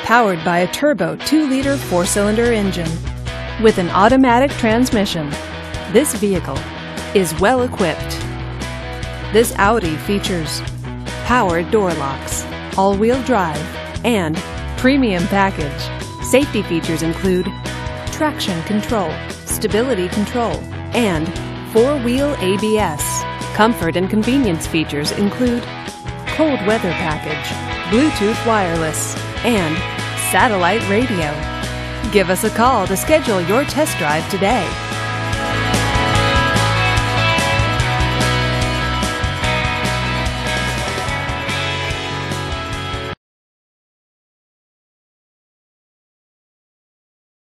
powered by a turbo 2-liter 4-cylinder engine. With an automatic transmission, this vehicle is well equipped. This Audi features power door locks, all-wheel drive, and premium package. Safety features include traction control, stability control, and 4-wheel ABS. Comfort and convenience features include cold weather package, Bluetooth wireless, and satellite radio. Give us a call to schedule your test drive today.